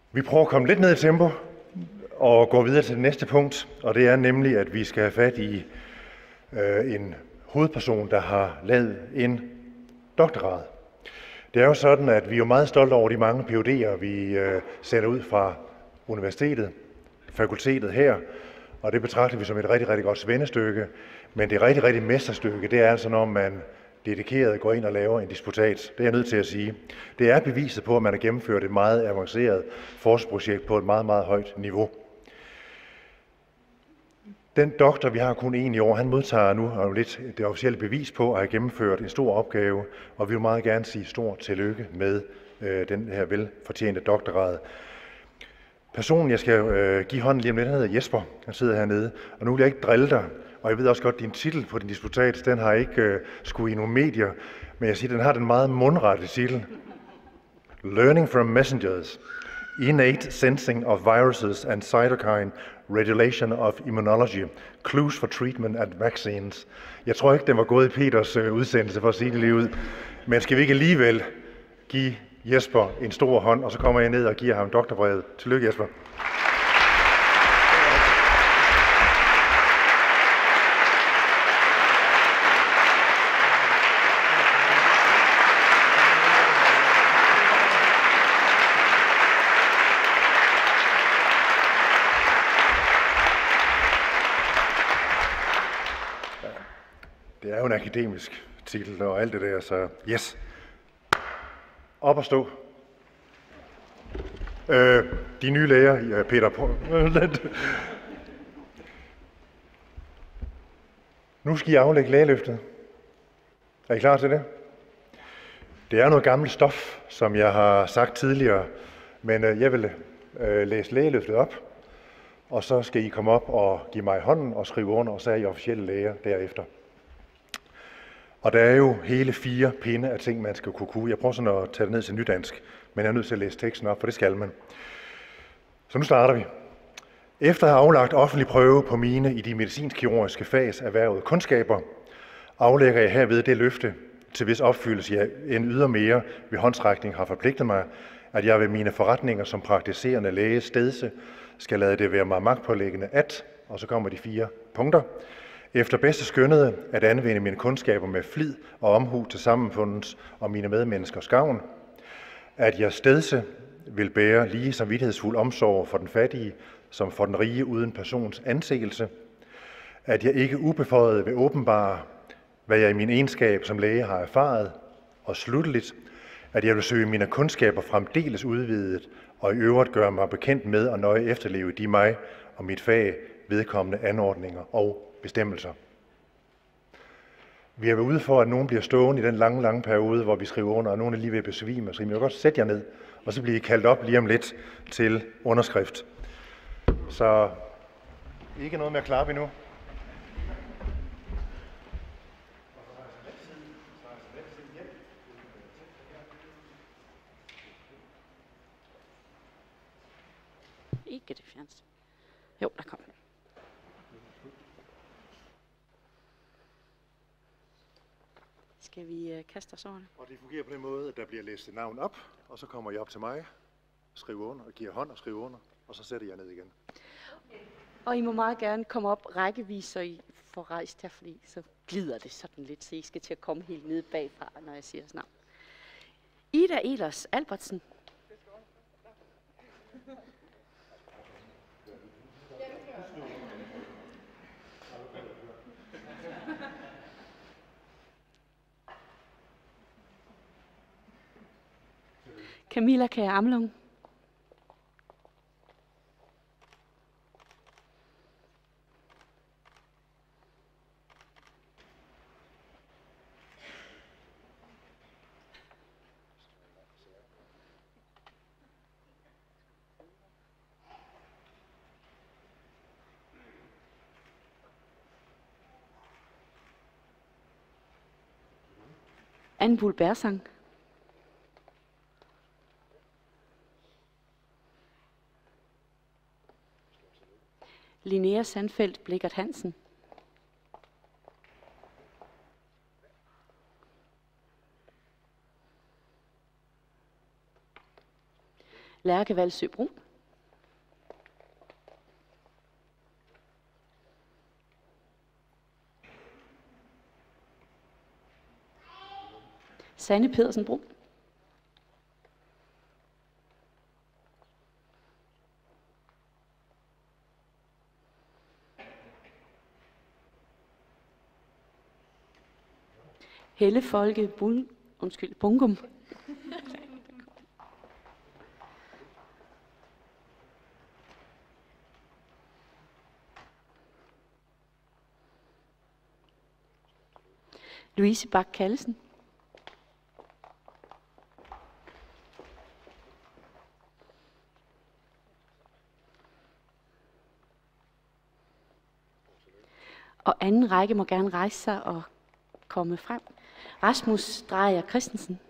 Vi prøver at komme lidt ned i tempo og gå videre til det næste punkt, og det er nemlig, at vi skal have fat i en hovedperson, der har lavet en doktorgrad. Det er jo sådan, at vi er jo meget stolte over de mange PhD'er, vi sender ud fra universitetet, fakultetet her, og det betragter vi som et rigtig, rigtig godt svendestykke. Men det rigtig, rigtig mesterstykke, det er altså, når man dedikeret går ind og laver en disputat. Det er jeg nødt til at sige. Det er beviset på, at man har gennemført et meget avanceret forskningsprojekt på et meget, meget højt niveau. Den doktor, vi har kun en i år, han modtager nu lidt det officielle bevis på at have gennemført en stor opgave, og vi vil meget gerne sige stort tillykke med den her velfortjente doktorgrad. Personen, jeg skal give hånden lige om lidt, han hedder Jesper. Han sidder hernede, og nu vil jeg ikke drille dig, og jeg ved også godt, at din titel på din disputat, den har ikke skulle i nogle medier, men jeg siger, den har den meget mundrette titel. Learning from Messengers. Innate Sensing of Viruses and Cytokine Regulation of Immunology. Clues for Treatment and Vaccines. Jeg tror ikke, den var gået i Peters udsendelse for at sige det lige ud. Men skal vi ikke alligevel give Jesper en stor hånd, og så kommer jeg ned og giver ham doktorbrevet. Tillykke, Jesper. Det er jo en akademisk titel og alt det der, så yes. Op og stå. De nye læger, Peter. Nu skal I aflægge lægeløftet. Er I klar til det? Det er noget gammelt stof, som jeg har sagt tidligere, men jeg vil læse lægeløftet op, og så skal I komme op og give mig hånden og skrive under, og så er I officielle læger derefter. Og der er jo hele 4 pinde af ting, man skal kunne. Jeg prøver sådan at tage det ned til nydansk, men jeg er nødt til at læse teksten op, for det skal man. Så nu starter vi. Efter at have aflagt offentlig prøve på mine i de medicinsk-kirurgiske fags erhvervede kundskaber, aflægger jeg herved det løfte, til hvis opfyldelse jeg en ydermere ved håndtrækning har forpligtet mig, at jeg ved mine forretninger som praktiserende læge stedse skal lade det være mig magtpålæggende at, og så kommer de 4 punkter, efter bedste skønnede at anvende mine kundskaber med flid og omhu til sammenfundens og mine medmenneskers gavn, at jeg stedse vil bære lige samvittighedsfuld omsorg for den fattige, som for den rige uden persons anseelse, at jeg ikke ubeføjet vil åbenbare, hvad jeg i min egenskab som læge har erfaret, og slutteligt, at jeg vil søge mine kundskaber fremdeles udvidet, og i øvrigt gøre mig bekendt med og nøje efterleve de mig og mit fag vedkommende anordninger og bestemmelser. Vi har været ude for, at nogen bliver stående i den lange periode, hvor vi skriver under, og nogen er lige ved at besvime, så I må godt sætte jer ned, og så bliver I kaldt op lige om lidt til underskrift. Så ikke noget med at klappe endnu. Ikke det fjerns. Jo, der kom den. Skal vi kaste os over det? Og det fungerer på den måde, at der bliver læst et navn op, og så kommer I op til mig, skriver under, og giver hånd og skriver under, og så sætter jeg ned igen. Og I må meget gerne komme op rækkevis, så I får rejst her, fordi så glider det sådan lidt, så I skal til at komme helt nede bagfra, når jeg siger navn. Ida Elers Albertsen. Camilla Kjær Amlung. Anne Buhl Bersang. Linnea Sandfeldt Blikkert Hansen. Lærke Valsø Brun. Sanne Pedersen Brun. Helle Folke Bungum. Louise Bak Kallesen. Og anden række må gerne rejse sig og komme frem. Rasmus Drejer Christensen.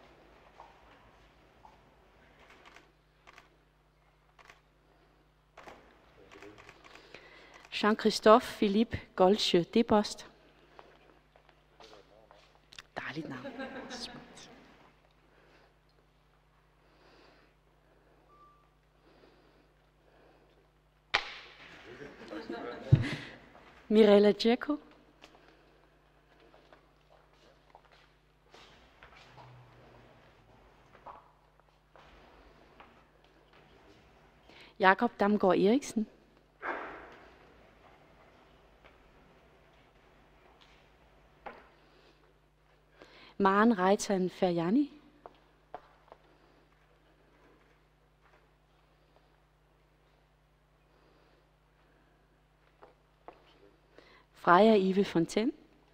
Jean-Christophe Philippe Golche Debost. Dejligt navn. Smukt. Mirella Djeko. Jakob Damgaard Eriksen. Maren Reitan Ferjani. Freja Ive Fontaine.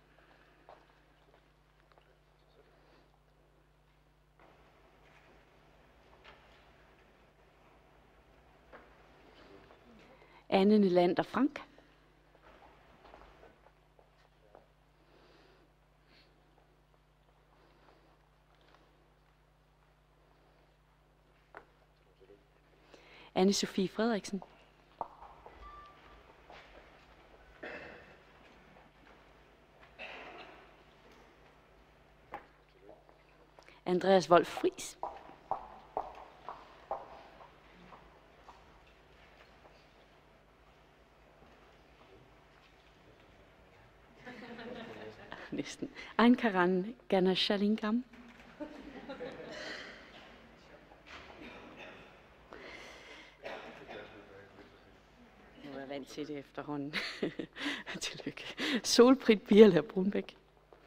Anne Nylander Frank. Anne-Sophie Frederiksen. Andreas Wolf Friis. Næsten. Einkaran Ganashalingam. Nu er jeg vant til det efterhånden. Tillykke. Solprit Birla Brunbæk.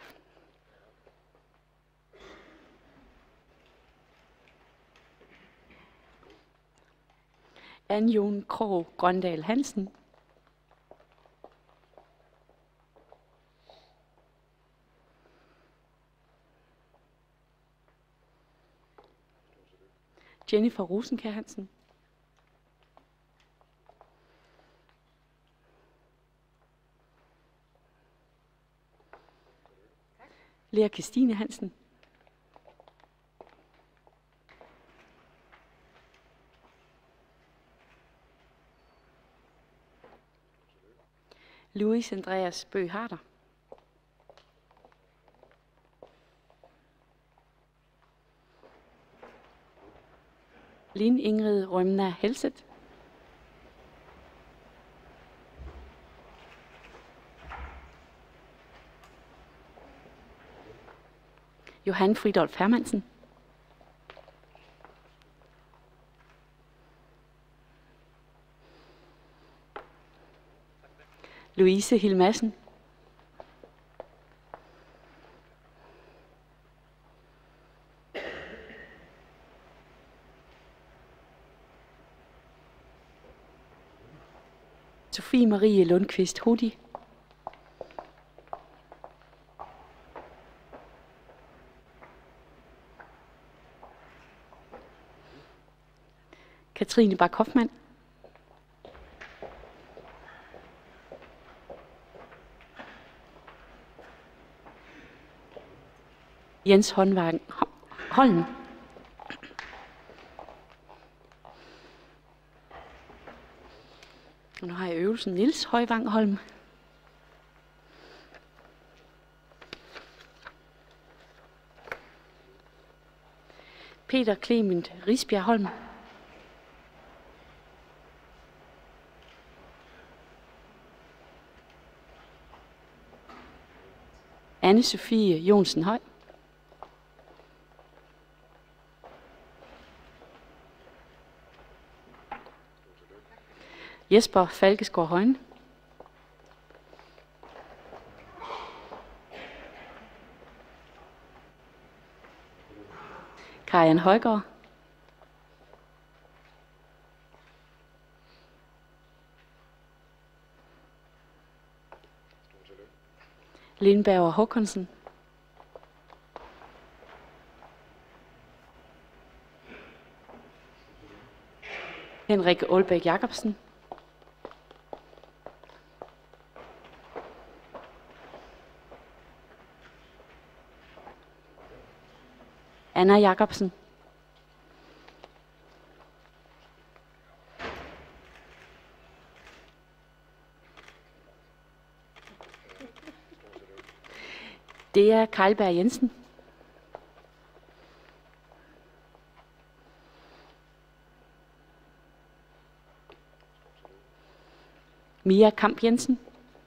Anne-Jon Krog Grøndal Hansen. Jennifer Rosenkær Hansen. Lea Christine Hansen. Louis Andreas Bøgh Harder. Lin Ingrid Rømna Helset. Johan Fridolf Hermansen. Louise Hilmadsen. Sofie Marie Lundqvist Hudi. Katrine Bak Hoffmann. Jens Håndvang Holm. Og nu har jeg øvelsen Niels Højvang Holm. Peter Clement Risbjerg Holm. Anne-Sophie Jonsen Høj. Jesper Falkesgaard Højen. Karian Højgaard. Lindberg Håkonsen. Henrik Aalbæk Jacobsen. Anna Jacobsen. Det er Kejlberg Jensen. Mia Kamp Jensen.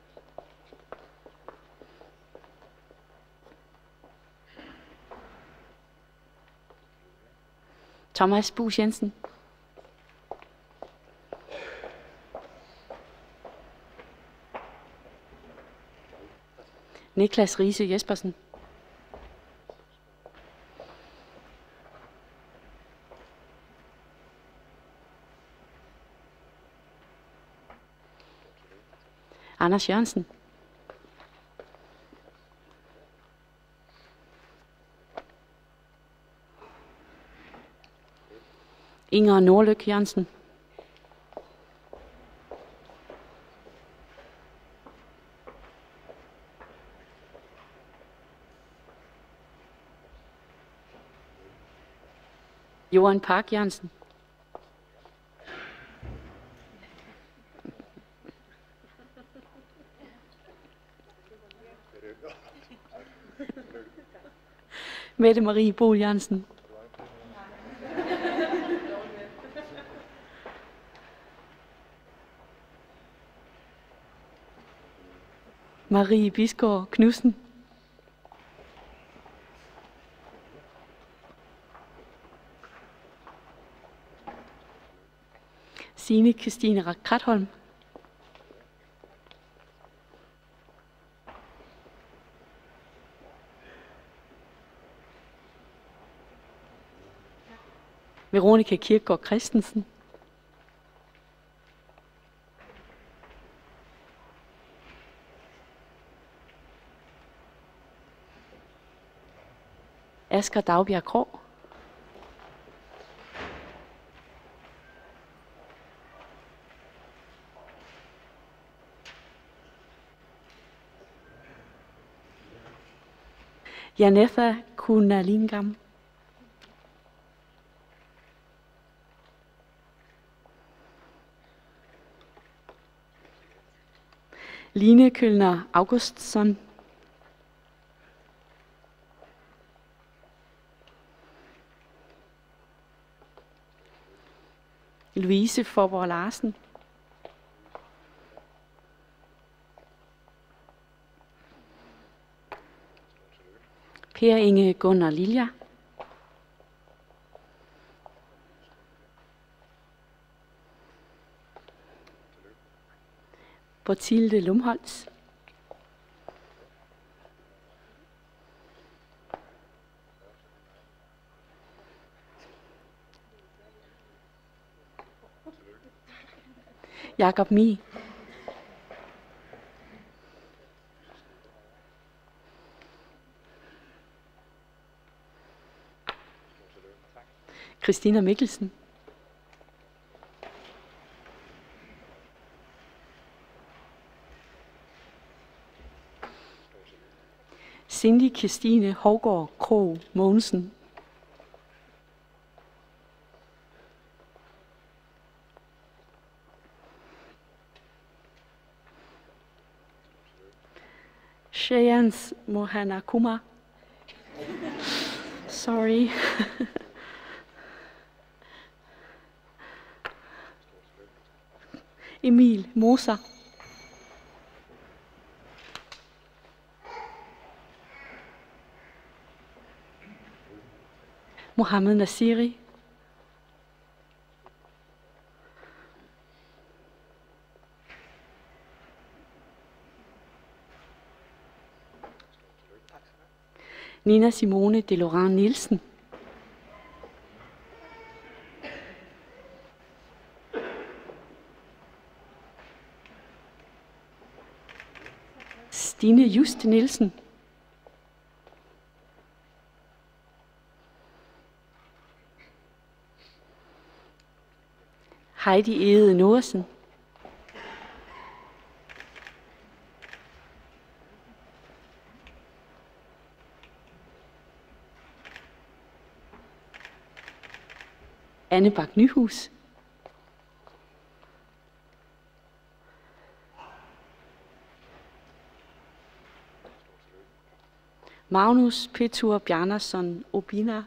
Thomas Buus Jensen. Niklas Riise Jespersen. Anders Jørgensen. Inger Nordlyk Jørgensen. Johan Park Jørgensen. Mette Marie Bol Jørgensen. Marie Bisgaard Knudsen. Signe Christine Kratholm. Veronica Kirkegaard Christensen. Asger Dagbjerg Krog. Janetha Kunalingam. Line Kølner Augustsson. Louise Forborg Larsen. Per Inge Gunnar Lilja. Bortilde Lumholtz. Jakob Mie. Christina Mikkelsen. Cindy Kirstine Hovgaard Krog Mogensen. Shayans Mohana Kumar. Sorry. Emil Moser. Mohammed Nasiri. Nina Simone de Laurent Nielsen. Stine Just Nielsen. Heidi Ede Norsen. Anne Bak Nyhus. Magnus Petur Bjarnason Obina.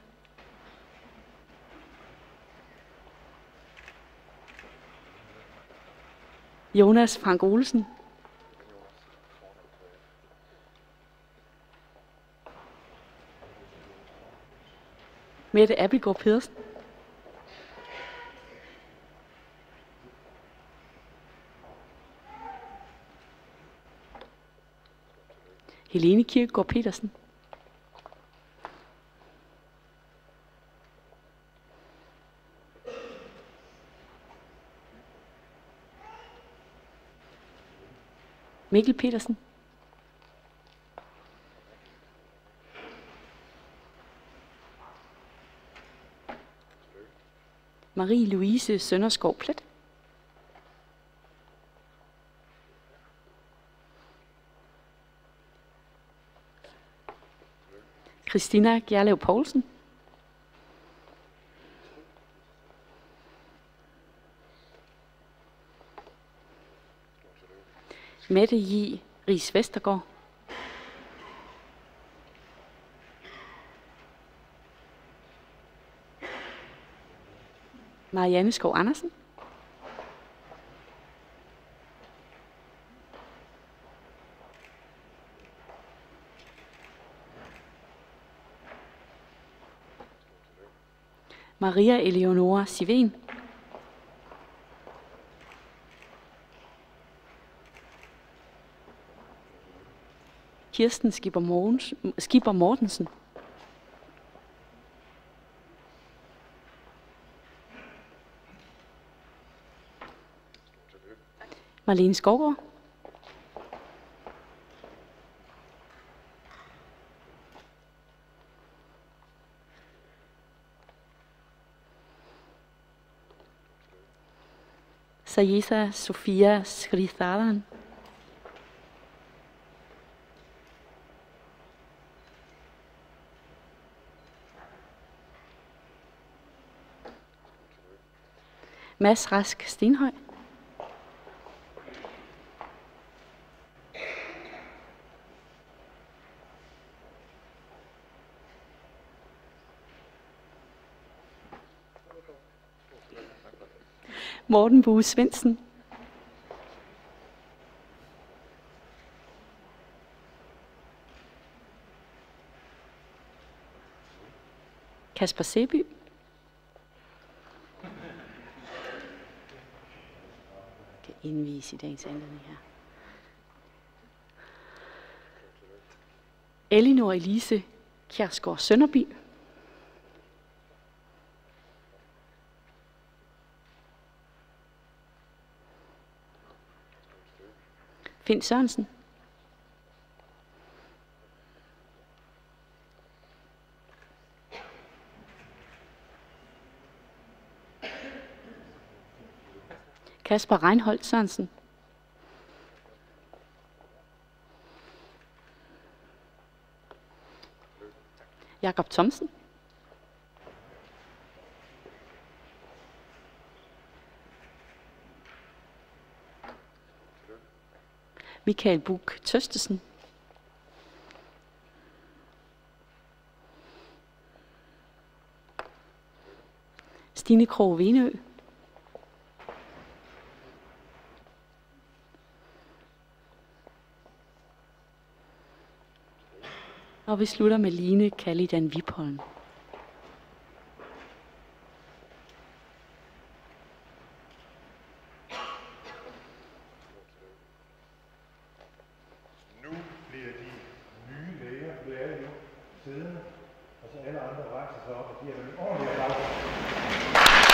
Jonas Frank Olsen. Mette Abildgaard Pedersen. Helene Kirkegaard Petersen. Mikkel Petersen. Marie-Louise Sønderskov Plet. Christina Gjerlev Poulsen. Mette J. Ries Vestergaard. Marianne Skov Andersen. Maria Eleonora Siven. Kirsten Skipper Mortensen. Marlene Skovgaard. Sayesa Sofia Sridharan. Mads Rask Stenhøj. Morten Bue Svendsen. Kasper Seby. Indvis i dagens anledning her. Elinor Elise Kjærsgaard Sønderby. Finn Sørensen. Kasper Reinholdt Sørensen. Jakob Thomsen. Michael Buch Tøstesen. Stine Krog Venø. Og vi slutter med Line Kallidan Vipholm. rejser sig op og giver dem en ordentlig applaus.